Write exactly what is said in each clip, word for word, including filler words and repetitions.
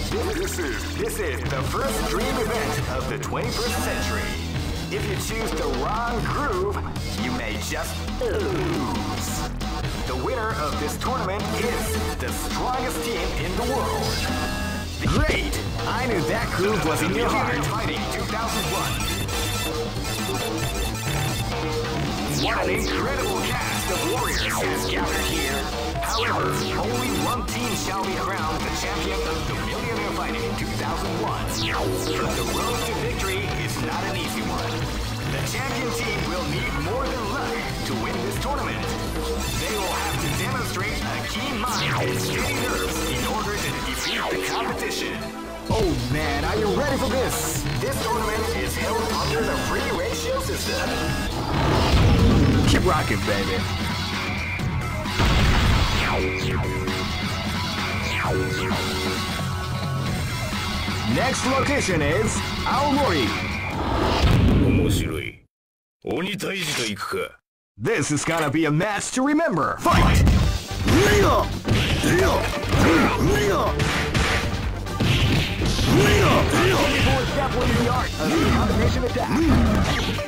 This is this is the first dream event of the twenty-first century. If you choose the wrong groove, you may just lose. The winner of this tournament is the strongest team in the world. Great! I knew that groove was in your heart. Fighting two thousand one. What an incredible cast of warriors has gathered here. However, only one team shall be crowned the champion of the Millionaire Fighting two thousand one. But the road to victory is not an easy one. The champion team will need more than luck to win this tournament. They will have to demonstrate a keen mind and steady nerves in order to defeat the competition. Oh man, are you ready for this? This tournament is held under the free ratio system. Keep rocking, baby. Next location is Aomori. 面白い。鬼退治と行くか。 This is gonna be a match to remember. Fight! Leo! Leo! Leo! Leo! People is definitely the art of the combination attack.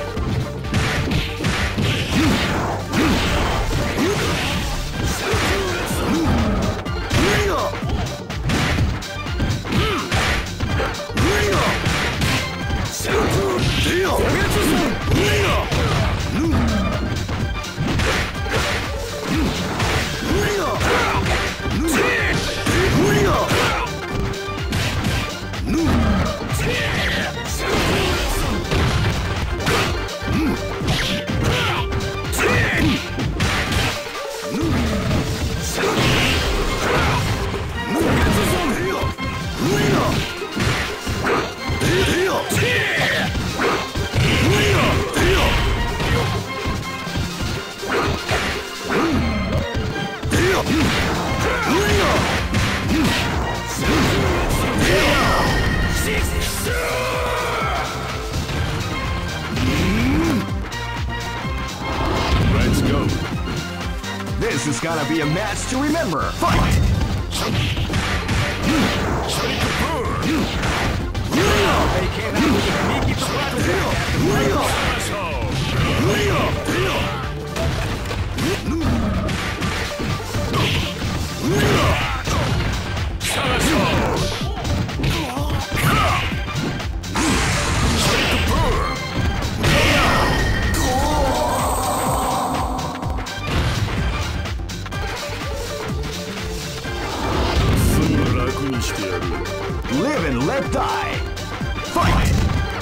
Let's go. This is gonna be a match to remember. Fight! They came out with a sneaky surprise attack Live and let die. Fight!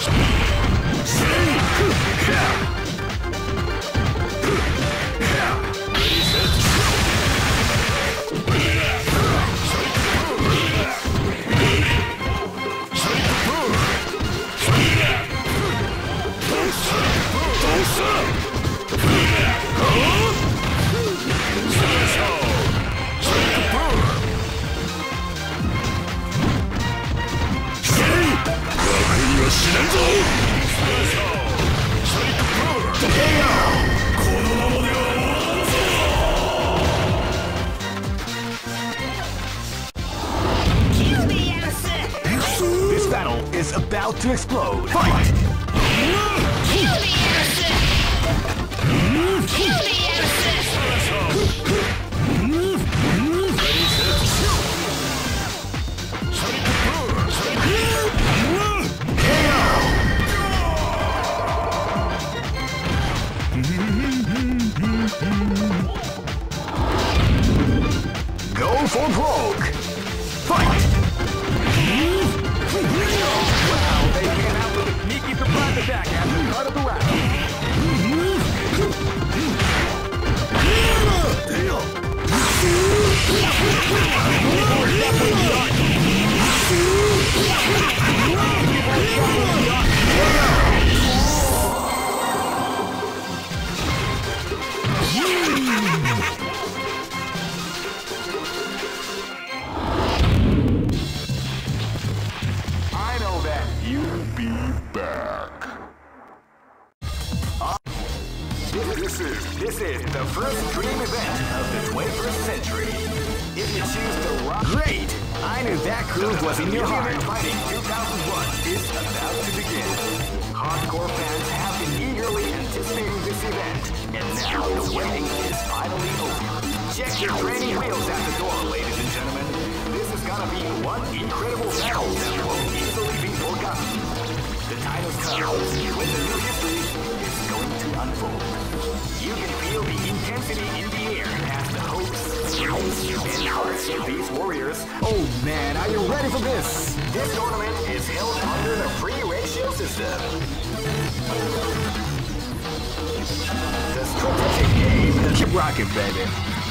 This battle is about to explode. Fight! Go for broke! Fight! Wow, they came out with a sneaky surprise attack at the start of the round. I know that you'll be back. Uh, this is this is the first dream event of the twenty-first century. If you choose the rock, great! I knew that groove was in your heart. Fighting two thousand one is about to begin. Hardcore fans have been eagerly anticipating this event, and now the waiting is finally over. Check your training wheels at the door, ladies and gentlemen. This is gonna be one incredible battle that won't easily be forgotten. The titles come when the new history is going to unfold. You can feel the intensity in the air as the hopes, dreams, and hearts of these warriors. Oh man, are you ready for this? This tournament is held under the free ratio system. The strategic game. Keep rocking, baby.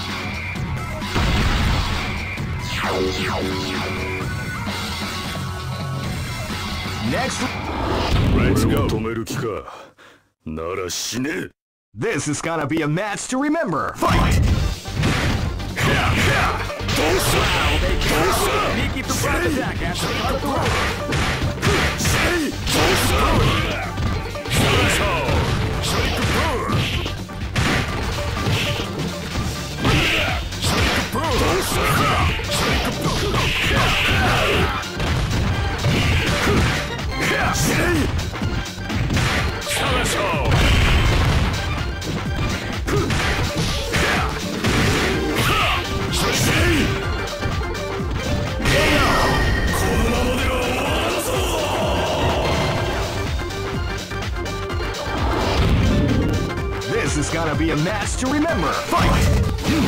Next. Let's go. 止める気か。なら死ね。 This is gonna be a match to remember. Fight! Wow, they came out with a sneaky surprise attack at the start of the round. This is gonna be a match to remember. Fight!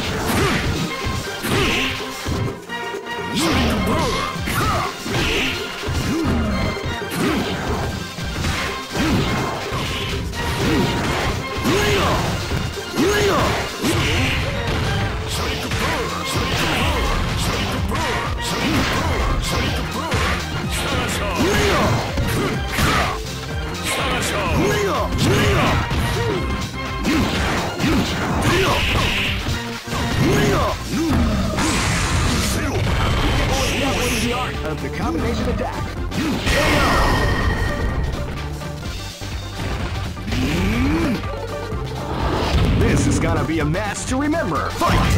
The art of the combination attack. This is gonna be a match to remember. Fight!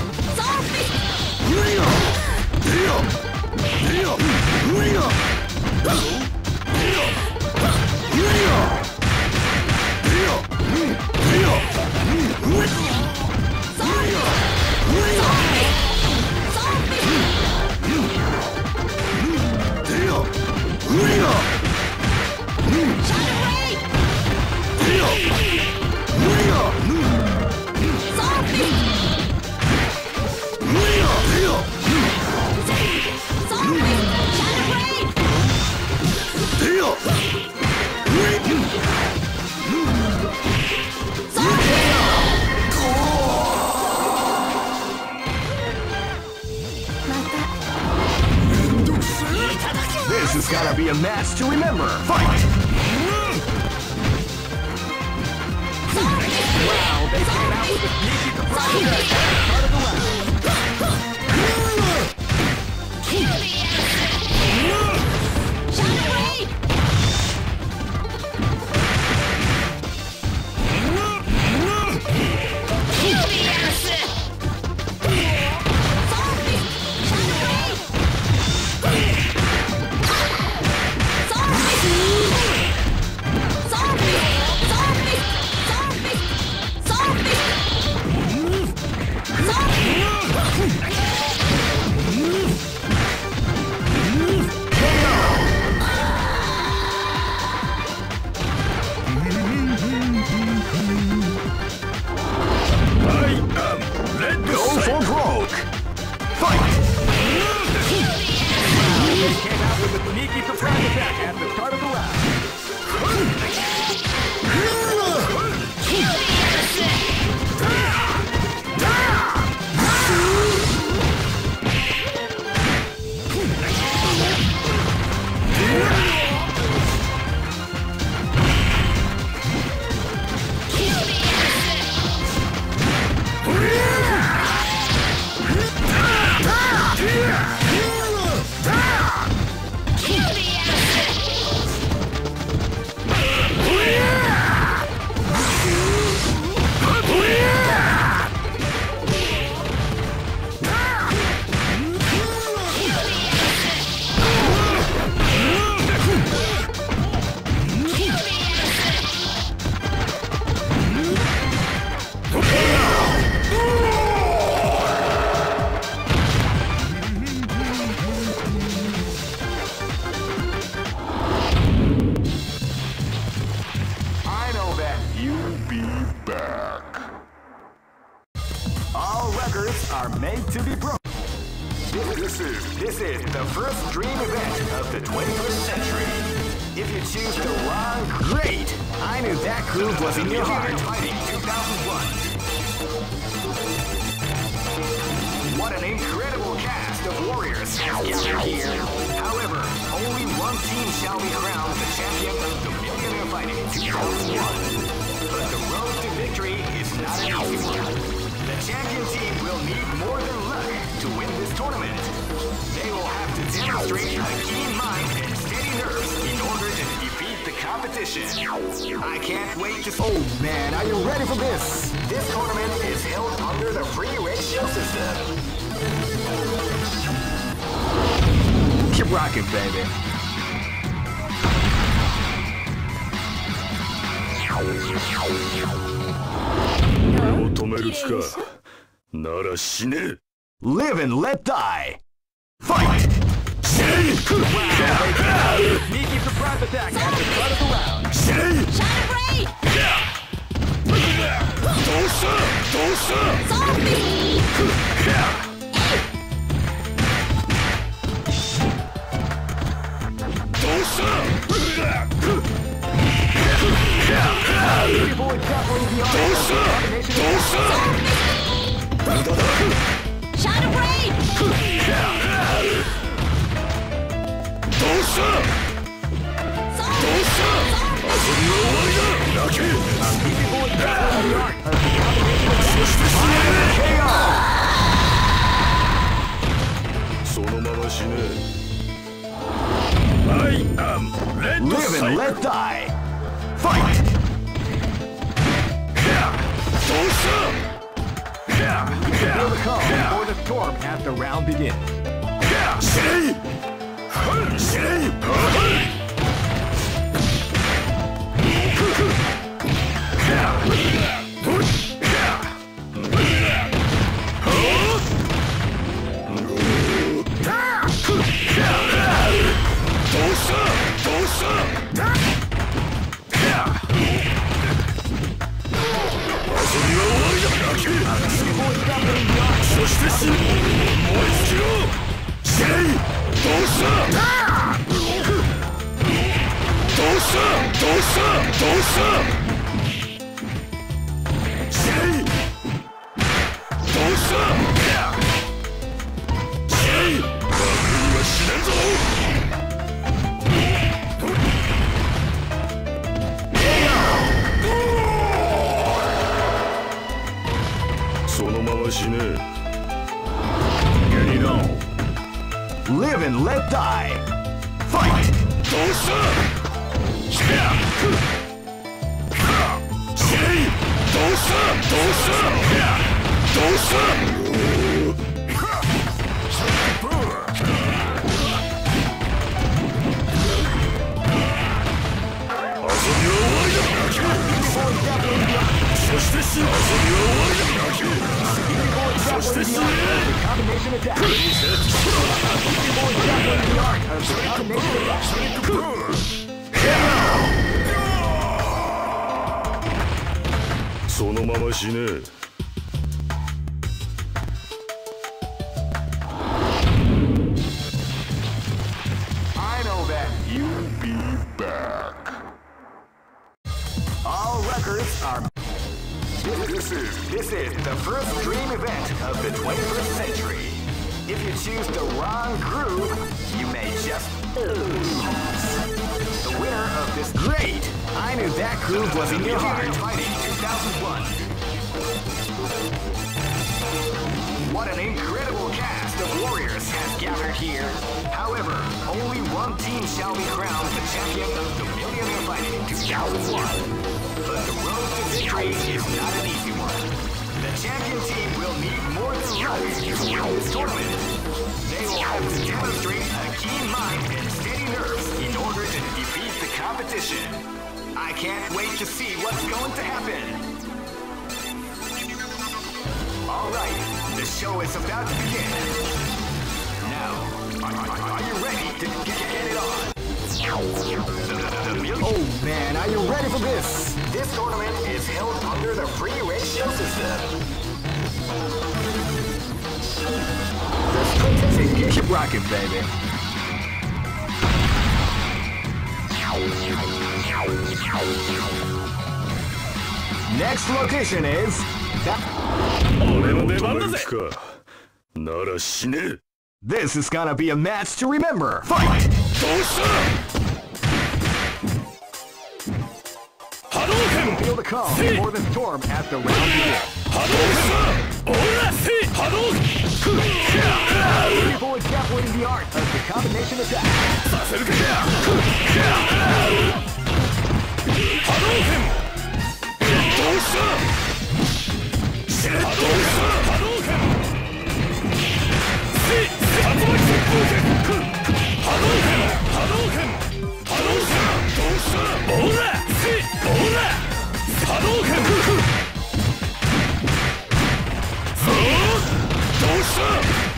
This is gonna be a match to remember. Fight! Wow, they came out with a sneaky surprise at the start of the round. is the first dream event of the twenty-first century. If you choose the wrong... Great! I knew that groove was in your heart. Fighting two thousand one. What an incredible cast of warriors has gathered here. However, only one team shall be crowned the champion of the Millionaire Fighting two thousand one. But the road to victory is not an easy one. The champion team will need more than luck to win this tournament. They will have to demonstrate a keen mind and steady nerves in order to defeat the competition. I can't wait to... Oh man, are you ready for this? This tournament is held under the free ratio system. Keep rocking, baby. 俺を止める気か。なら死ね。 Live and let die. Fight! Need you surprise attack at the start of the round. Shadow Blade! Zombie! Shadow Blade! Live and let die. Fight! Feel the calm before the storm as the round begins. Live and let die. Fight! Combination attack. So そのまま死ね。 I know that you'll be back. All records are. This is this is the first dream event of the twenty-first century. If you choose the wrong groove, you may just lose. The winner of this great. I knew that groove was in your heart. Fighting two thousand one. What an incredible cast of warriors has gathered here. However, only one team shall be crowned the champion of the Millionaire Fighting two thousand one. But the road to victory is not an easy one. The champion team will need more than luck to win this tournament. They will have to demonstrate a keen mind and steady nerves in order to defeat the competition. I can't wait to see what's going to happen. All right, the show is about to begin. Now, are, are you ready to get, get it on? Oh man, are you ready for this? This tournament is held under the free ratio system. The Keep rocking, baby. Next location is that. 俺の出番だぜ。なら死ね。 This is gonna be a match to remember. Fight! どうした波動拳 Feel the calm before the storm at the round begins. 波動拳オーラセ波動拳 People exampling the art of the combination attack. させるか波動拳どうした波動拳波動拳せ発売速攻拳波動拳波動拳波動拳どうしたオーラせオーラ波動拳そうどうした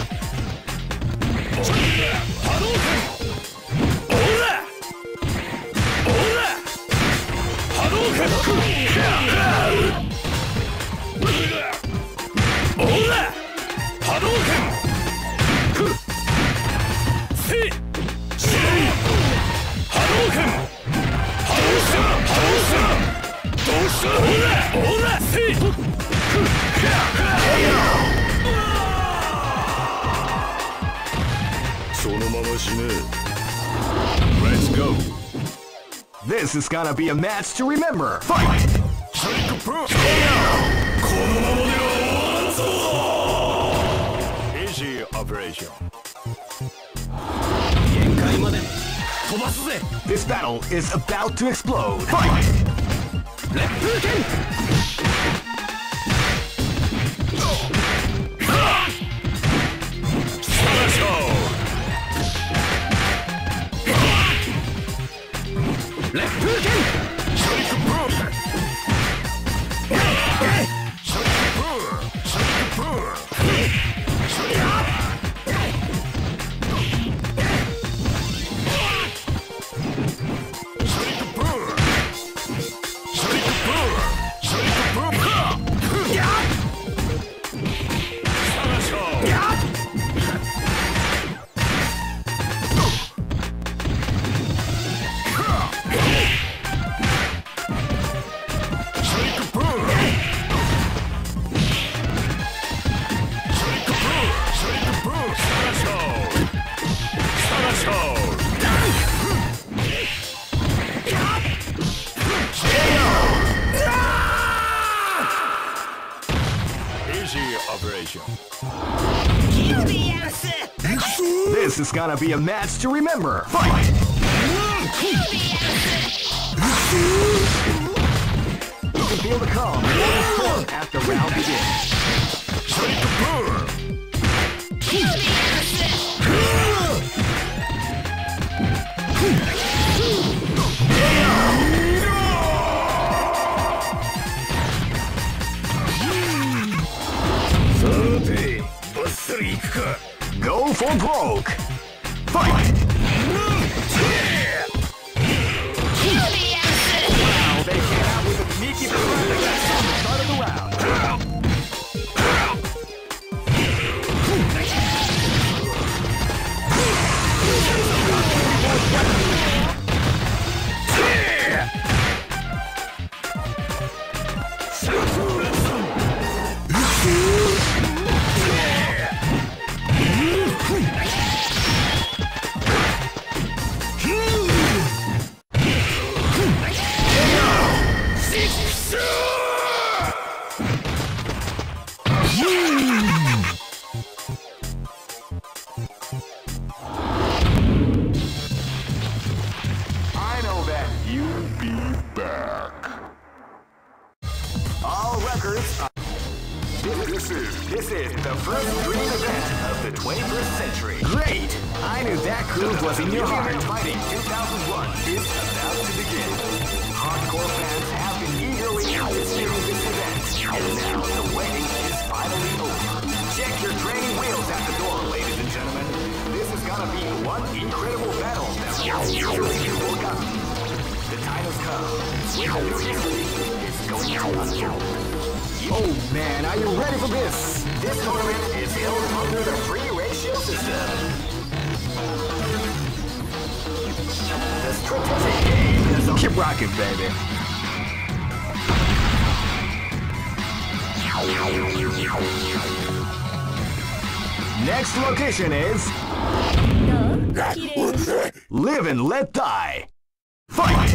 波動拳オーラオーラ波動拳オーラ波動拳せ波動拳波動拳波動拳どうしたオーラオーラせそのまま死ね Let's go This is gonna be a match to remember. Fight! このままでは終わらんぞ Easy operation 限界まで飛ばすぜ This battle is about to explode. Fight! レップケンレップケンショイクブーショイクブーショイクブーショイアッショイクブーショイクブーショイクブーヤッサラショーヤッ This is gonna be a match to remember. Fight! You can feel the calm before the storm as the round begins. Go for broke! Fight! Wow, they came out with a sneaky surprise attack on the start of the round. I know that you'll be back. All records are... This is, this is the first dream event of the twenty-first century. Great! I knew that groove was in your heart. Fighting two thousand one is about to begin. Hardcore fans have been eagerly anticipating this event, and now the waiting is finally over. Check your training wheels at the door, ladies and gentlemen. This is gonna be one incredible battle that will easily be forgotten. The time has come when the new history is going to unfold. Oh man, are you ready for this? This tournament is held under the free ratio system. The strategic game is on. Keep rocking, baby. Next location is Live and Let Die. Fight!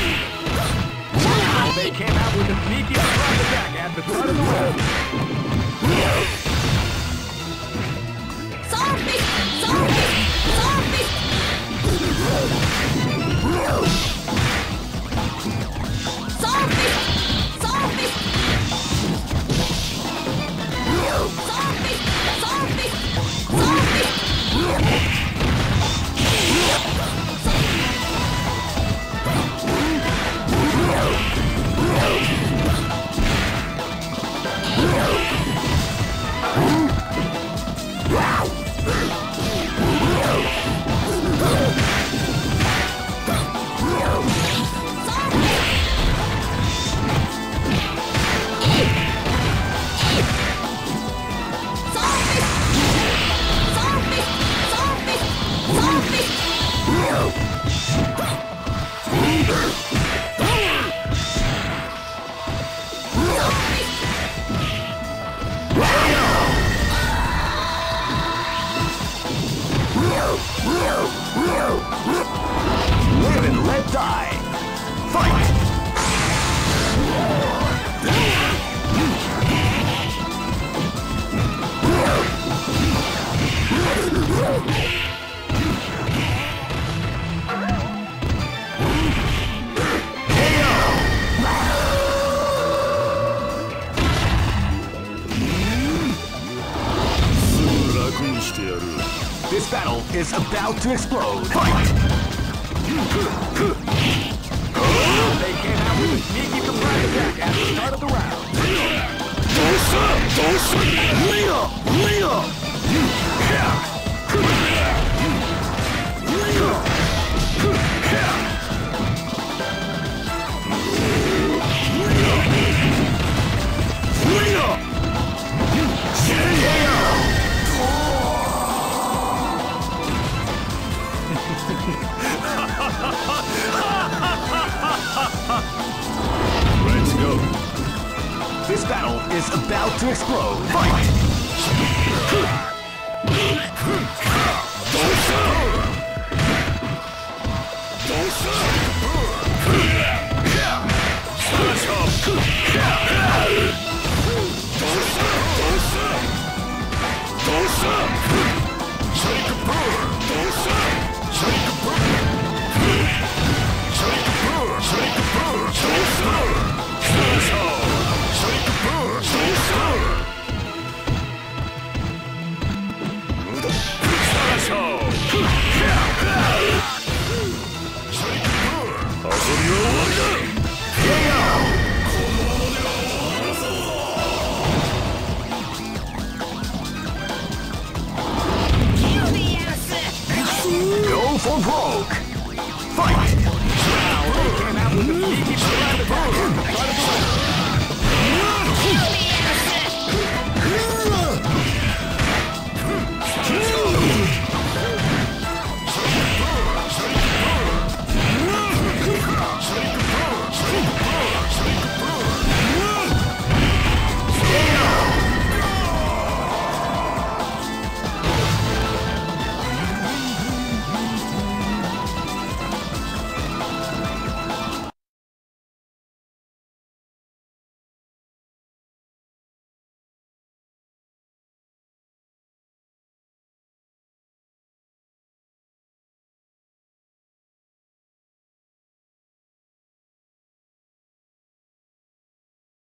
Now they came out with a sneaky surprise attack at the start of the round. Zombie! Zombie! Zombie! Zombie! Zombie! Zombie! Zombie! Live and Let Die. Fight! This battle is about to explode. Fight! They came out with a sneaky surprise attack at the start of the round. Let's go. This battle is about to explode. Fight! Go for broke. Fight! Now they came out with a sneaky surprise attack at the start of the round.